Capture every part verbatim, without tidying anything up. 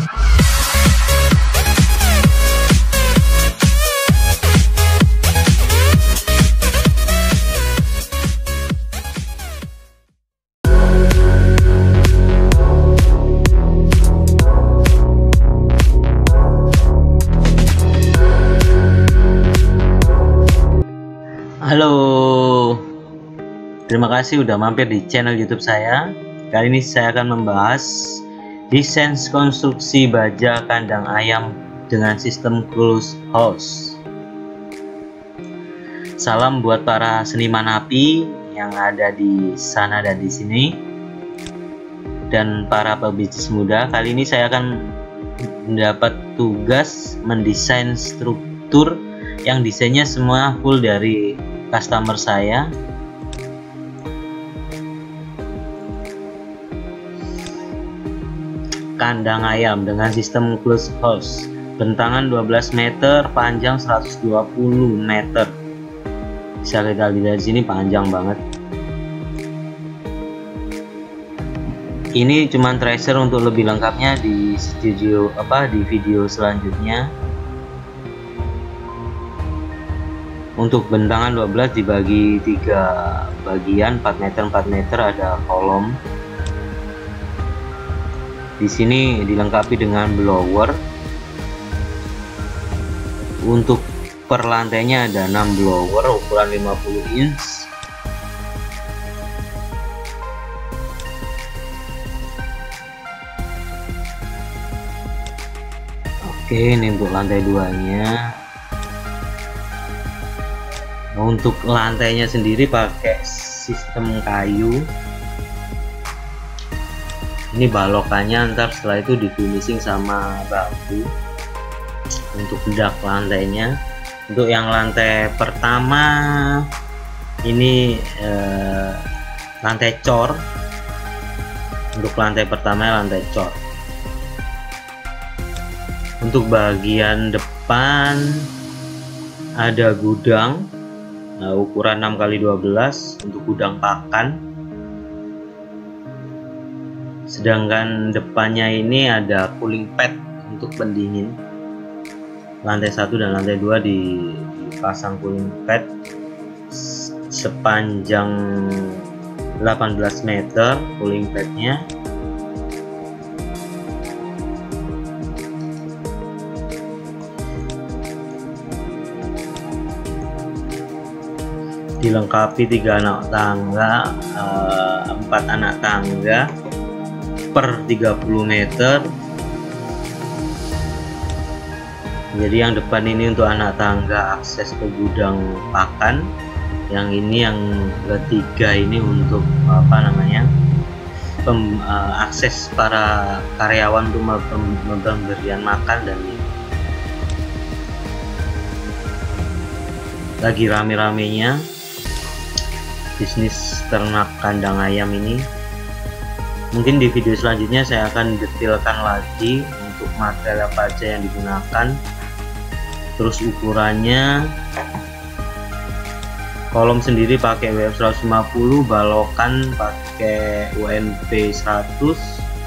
Halo, terima kasih udah mampir di channel YouTube saya. Kali ini saya akan membahas desain konstruksi baja kandang ayam dengan sistem closed house. Salam buat para seniman api yang ada di sana dan di sini, dan para pebisnis muda. Kali ini saya akan mendapat tugas mendesain struktur yang desainnya semua full dari customer saya. Kandang ayam dengan sistem closed house, bentangan dua belas meter, panjang seratus dua puluh meter. Bisa kita lihat di sini, panjang banget. Ini cuman tracer, untuk lebih lengkapnya di studio apa di video selanjutnya. Untuk bentangan dua belas dibagi tiga bagian, empat meter empat meter, ada kolom. Di sini dilengkapi dengan blower. Untuk per lantainya ada enam blower ukuran lima puluh inch. Oke, ini untuk lantai duanya. Untuk lantainya sendiri pakai sistem kayu. Ini balokannya, ntar setelah itu di finishing sama bambu. Untuk bedak lantainya, untuk yang lantai pertama ini eh, lantai cor. Untuk lantai pertama lantai cor. Untuk bagian depan ada gudang. Nah, ukuran enam kali dua belas untuk gudang pakan. Sedangkan depannya ini ada cooling pad untuk pendingin. Lantai satu dan lantai dua dipasang cooling pad sepanjang delapan belas meter cooling padnya. Dilengkapi tiga anak tangga, empat anak tangga per tiga puluh meter. Jadi yang depan ini untuk anak tangga akses ke gudang pakan, yang ini yang ketiga ini untuk apa namanya pem, uh, akses para karyawan untuk pemberian makan. Dan ini lagi rame-ramenya bisnis ternak kandang ayam ini. Mungkin di video selanjutnya saya akan detailkan lagi untuk material apa aja yang digunakan, terus ukurannya. Kolom sendiri pakai W F seratus lima puluh, balokan pakai U N P seratus.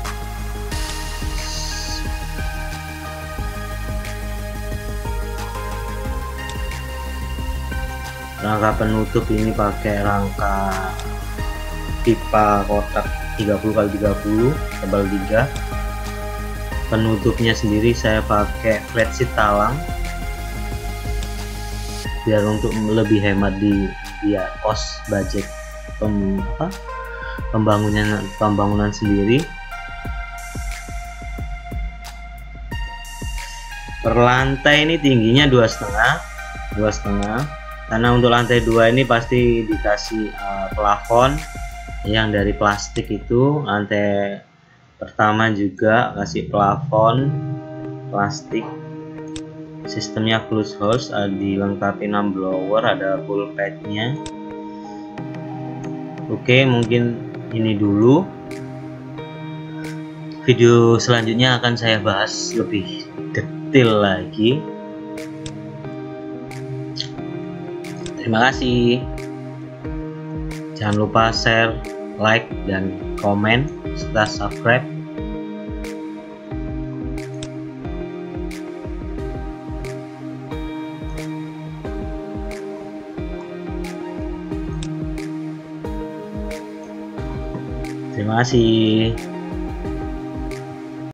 Rangka penutup ini pakai rangka pipa kotak tiga puluh kali tiga puluh tebal tiga. Penutupnya sendiri saya pakai flat sheet talang biar untuk lebih hemat di dia cost budget pem, apa, pembangunan pembangunan sendiri. Per lantai ini tingginya dua setengah dua setengah. Karena untuk lantai dua ini pasti dikasih uh, plafon yang dari plastik itu. Lantai pertama juga kasih plafon plastik. Sistemnya closed house, uh, dilengkapi enam blower, ada full padnya. Oke, mungkin ini dulu. Video selanjutnya akan saya bahas lebih detail lagi. Terima kasih. Jangan lupa share, like, dan komen serta subscribe. Terima kasih.